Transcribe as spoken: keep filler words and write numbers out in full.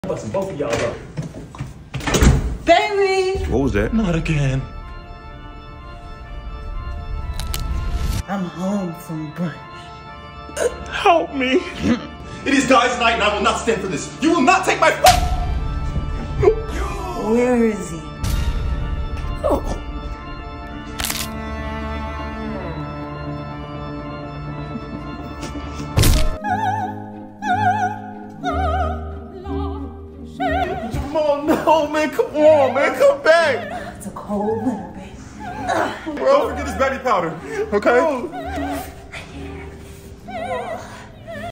Busting both of y'all up. Baby! What was that? Not again. I'm home from brunch. Help me. It is guys' night and I will not stand for this. You will not take my foot! Where is he? Oh. Jamal, no, man, come on, man, come back. It's a cold winter, baby. Bro, don't forget this baby powder, okay? Bro.